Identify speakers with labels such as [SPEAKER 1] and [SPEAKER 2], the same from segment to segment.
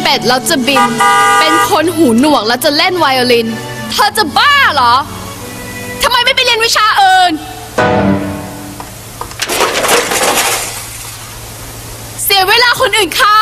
[SPEAKER 1] เป็ดแล้วจะบินเป็นคนหูหนวกแล้วจะเล่นไวโอลินเธอจะบ้าเหรอทำไมไม่ไปเรียนวิชาอื่นเสียเวลาคนอื่นเขา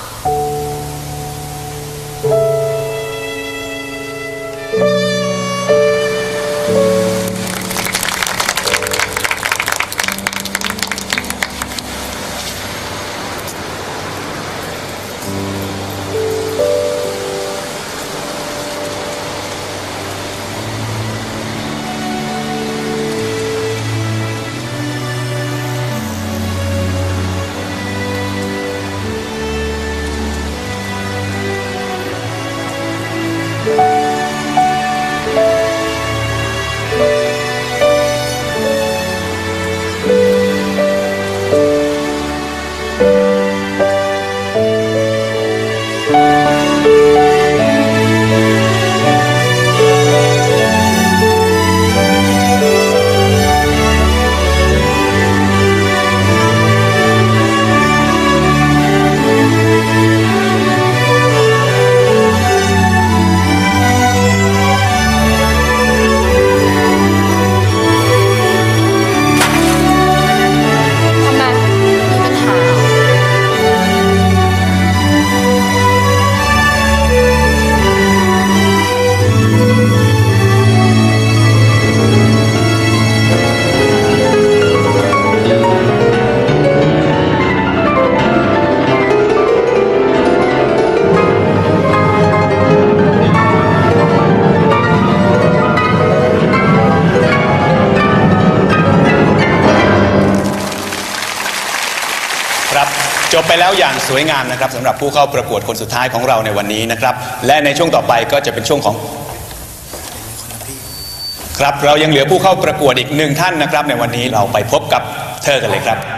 [SPEAKER 2] จบไปแล้วอย่างสวยงามนะครับสำหรับผู้เข้าประกวดคนสุดท้ายของเราในวันนี้นะครับและในช่วงต่อไปก็จะเป็นช่วงของครับเรายังเหลือผู้เข้าประกวดอีก1 ท่านนะครับในวันนี้เราไปพบกับเธอกันเลยครับ